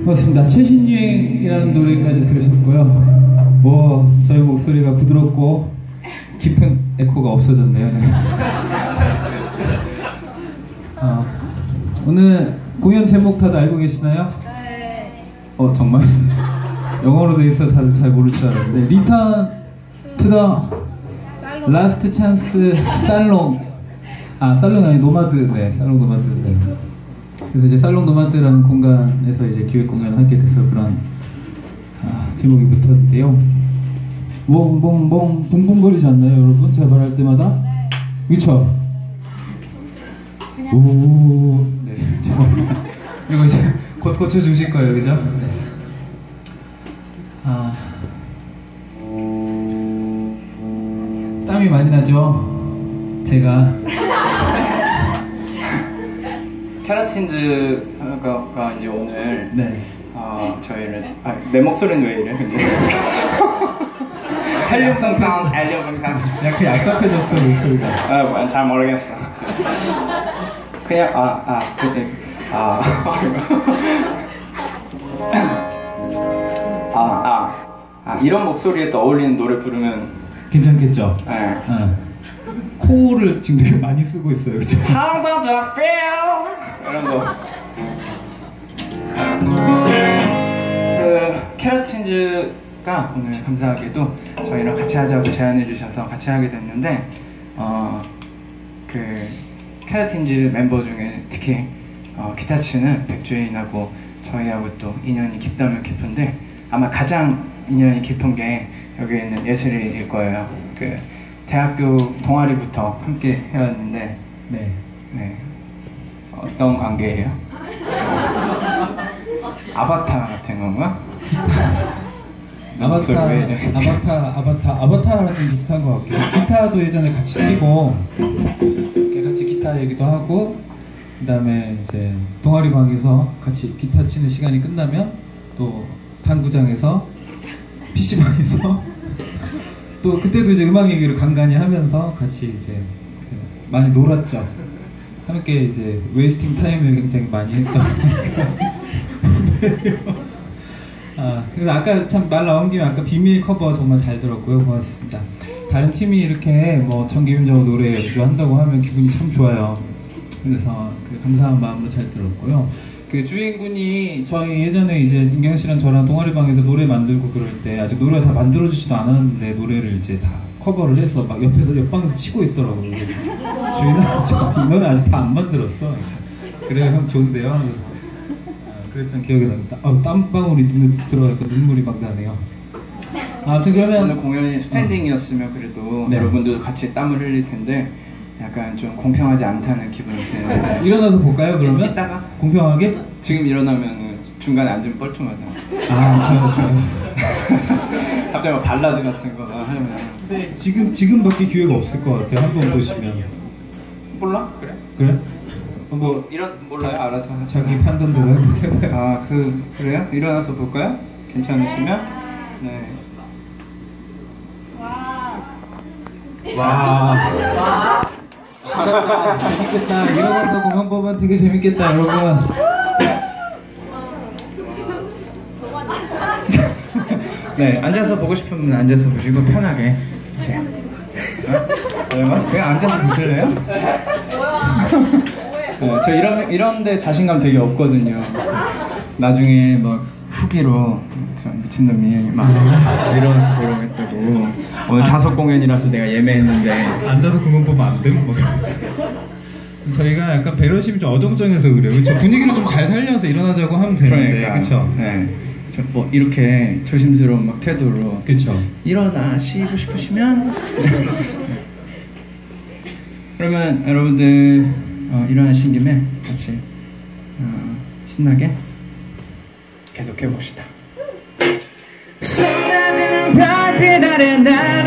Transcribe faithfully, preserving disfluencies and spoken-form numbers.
고맙습니다. 최신 유행이라는 노래까지 들으셨고요. 뭐 저희 목소리가 부드럽고 깊은 에코가 없어졌네요. 네. 아, 오늘 공연 제목 다들 알고 계시나요? 네. 어 정말 영어로 돼 있어 다들 잘 모를 줄 알았는데 Return to the Last Chance 살롱 아 살롱 아니 노마드 네 살롱 노마드 네. 그래서 이제 살롱 노마드라는 공간에서 이제 기획 공연을 하게 돼서 그런 아, 제목이 붙었는데요. 봉봉봉 붕붕거리지 않나요, 여러분? 제가 말할 때마다? 그쵸? 오, 네, 죄송합니다. 이거 이제 곧 고쳐주실 거예요, 그죠? 네. 아, 땀이 많이 나죠? 제가 케라틴즈가 이제 오늘 네. 어, 저희를 아, 내 목소리는 왜 이래 근데 헬륨성상 헬륨성상 약간 약삭해졌어 목소리가. 아, 잘 모르겠어. 그냥 아아 그게 아 아 아 아 이런 목소리에 또 어울리는 노래 부르면 괜찮겠죠? 네. 네. 코를 지금 되게 많이 쓰고 있어요, 그쵸? How does it feel? 이런 거. 그 케라틴즈가 오늘 감사하게도 저희랑 같이 하자고 제안해 주셔서 같이 하게 됐는데 어, 그 케라틴즈 멤버 중에 특히 어, 기타 치는 백주인하고 저희하고 또 인연이 깊다면 깊은데 아마 가장 인연이 깊은 게 여기 있는 예슬이일 거예요. 그 대학교 동아리부터 함께 해왔는데 네. 네. 어떤 관계예요? 아바타 같은 건가? 아바타, 아바타, 아바타, 아바타랑 비슷한 것 같아요. 기타도 예전에 같이 치고 이렇게 같이 기타 얘기도 하고 그 다음에 이제 동아리방에서 같이 기타 치는 시간이 끝나면 또 당구장에서 피시방에서 또 그때도 이제 음악 얘기를 간간히 하면서 같이 이제 많이 놀았죠. 함께 이제 웨이스팅 타임을 굉장히 많이 했던 아, 그래서 아까 참 말 나온 김에 아까 비밀 커버 정말 잘 들었고요. 고맙습니다. 다른 팀이 이렇게 뭐 정기훈적으로 노래 연주한다고 하면 기분이 참 좋아요. 그래서 그 감사한 마음으로 잘 들었고요. 그 주인군이 저희 예전에 이제 인경 씨랑 저랑 동아리방에서 노래 만들고 그럴 때 아직 노래가 다 만들어지지도 않았는데 노래를 이제 다 커버를 해서 막 옆에서 옆방에서 치고 있더라고요. 그래서 주인은 너는 아직 다 안 만들었어. 그래요 형 좋은데요. 그래서 아, 그랬던 기억이 납니다. 아, 땀방울이 눈에 들어가니까 눈물이 막 나네요. 아무튼 그러면 오늘 공연이 스탠딩이었으면 그래도 네. 여러분들 같이 땀을 흘릴 텐데 약간 좀 공평하지 않다는 기분이 드는데 일어나서 볼까요 그러면? 이따가 공평하게? 지금 일어나면 중간에 앉으면 뻘쭘하잖아. 아 좋아요 좋아요. 갑자기 막 발라드 같은 거 하면 근데 지금 지금밖에 기회가 없을 것 같아요. 한번 보시면. 몰라? 그래? 그래? 어, 뭐 이런 몰라요? 알아서 자기 판단대로 해봐요. 아 그 그래요? 일어나서 볼까요? 괜찮으시면 네. 와. 와. 재밌겠다. 일어나서 공연 보면 되게 재밌겠다, 여러분. 네, 앉아서 보고 싶으면 앉아서 보시고 편하게 보세요. 어? 그냥 앉아서 보실래요? 네, 저 이런 이런데 자신감 되게 없거든요. 나중에 막 후기로 저 미친놈이 막 이러면서 보려고 했다고. 오늘 자석 공연이라서 내가 예매했는데 앉아서 공연 보면 안 되는 거 저희가 약간 배려심이 좀 어정쩡해서 그래요. 그쵸? 분위기를 좀 잘 살려서 일어나자고 하면 되는데, 그러니까, 그렇죠? 네. 저 뭐 이렇게 조심스러운 막 태도로 그렇죠. 일어나시고 싶으시면 그러면 여러분들 어, 일어나신 김에 같이 어, 신나게 계속 해봅시다. 쏟아지는 별빛 아래 날